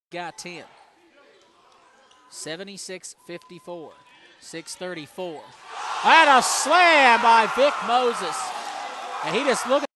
got 10. 76-54. 6:34. And a slam by Vic Moses. And he just looked